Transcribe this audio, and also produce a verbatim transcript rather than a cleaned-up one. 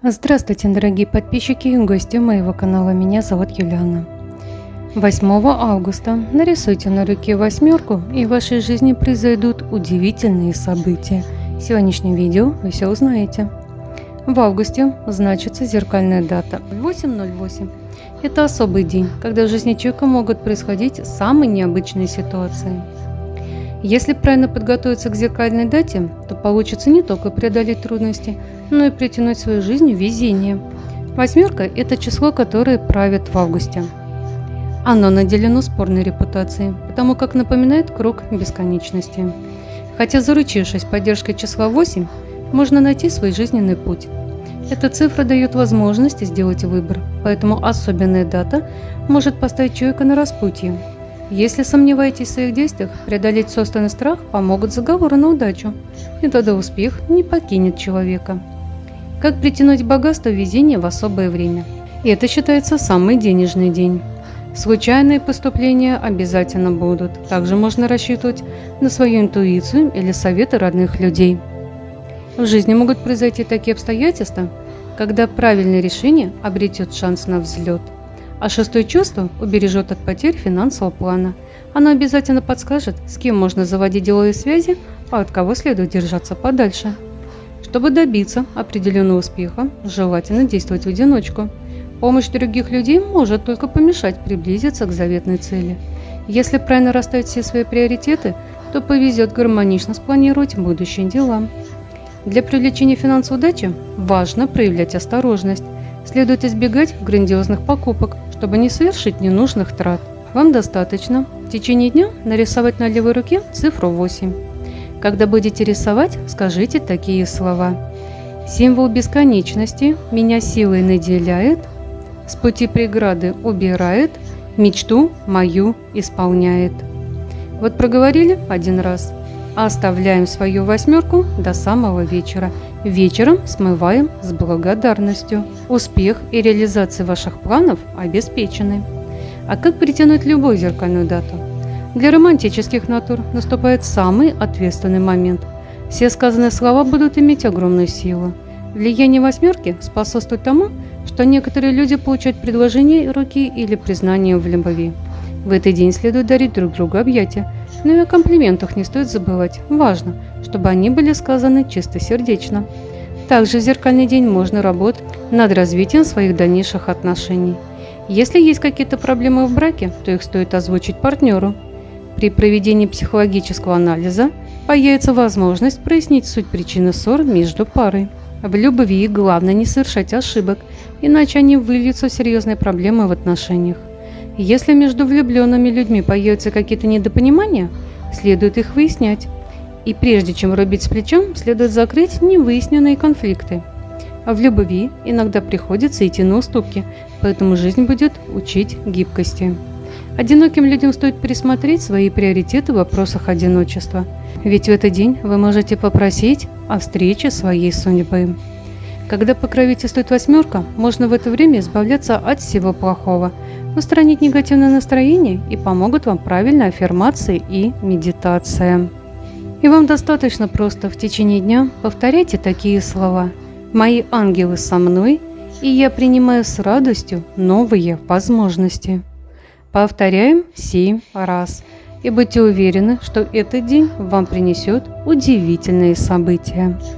Здравствуйте, дорогие подписчики и гости моего канала. Меня зовут Юлиана. восьмого августа нарисуйте на руке восьмерку, и в вашей жизни произойдут удивительные события. В сегодняшнем видео вы все узнаете. В августе значится зеркальная дата восемь ноль восемь. Это особый день, когда в жизни человека могут происходить самые необычные ситуации. Если правильно подготовиться к зеркальной дате, то получится не только преодолеть трудности, но и притянуть в свою жизнь везение. Восьмерка – это число, которое правит в августе. Оно наделено спорной репутацией, потому как напоминает круг бесконечности. Хотя, заручившись поддержкой числа восемь, можно найти свой жизненный путь. Эта цифра дает возможность сделать выбор, поэтому особенная дата может поставить человека на распутье. Если сомневаетесь в своих действиях, преодолеть собственный страх помогут заговоры на удачу, и тогда успех не покинет человека. Как притянуть богатство и везение в особое время? И это считается самый денежный день. Случайные поступления обязательно будут. Также можно рассчитывать на свою интуицию или советы родных людей. В жизни могут произойти такие обстоятельства, когда правильное решение обретет шанс на взлет. А шестое чувство убережет от потерь финансового плана. Оно обязательно подскажет, с кем можно заводить деловые связи, а от кого следует держаться подальше. Чтобы добиться определенного успеха, желательно действовать в одиночку. Помощь других людей может только помешать приблизиться к заветной цели. Если правильно расставить все свои приоритеты, то повезет гармонично спланировать будущие дела. Для привлечения финансовой удачи важно проявлять осторожность. Следует избегать грандиозных покупок, чтобы не совершить ненужных трат. Вам достаточно в течение дня нарисовать на левой руке цифру восемь. Когда будете рисовать, скажите такие слова. Символ бесконечности меня силой наделяет, с пути преграды убирает, мечту мою исполняет. Вот проговорили один раз. Оставляем свою восьмерку до самого вечера. Вечером смываем с благодарностью. Успех и реализация ваших планов обеспечены. А как притянуть любую зеркальную дату? Для романтических натур наступает самый ответственный момент. Все сказанные слова будут иметь огромную силу. Влияние восьмерки способствует тому, что некоторые люди получают предложение руки или признание в любви. В этот день следует дарить друг другу объятия, но и о комплиментах не стоит забывать. Важно, чтобы они были сказаны чистосердечно. Также в зеркальный день можно работать над развитием своих дальнейших отношений. Если есть какие-то проблемы в браке, то их стоит озвучить партнеру. При проведении психологического анализа появится возможность прояснить суть причины ссор между парой. В любви главное не совершать ошибок, иначе они выльются в серьезные проблемы в отношениях. Если между влюбленными людьми появятся какие-то недопонимания, следует их выяснять. И прежде чем рубить с плечом, следует закрыть невыясненные конфликты. А в любви иногда приходится идти на уступки, поэтому жизнь будет учить гибкости. Одиноким людям стоит пересмотреть свои приоритеты в вопросах одиночества, ведь в этот день вы можете попросить о встрече своей судьбы. Когда покровительствует восьмерка, можно в это время избавляться от всего плохого, устранить негативное настроение, и помогут вам правильные аффирмации и медитация. И вам достаточно просто в течение дня повторяйте такие слова. «Мои ангелы со мной, и я принимаю с радостью новые возможности». Повторяем семь раз. И будьте уверены, что этот день вам принесет удивительные события.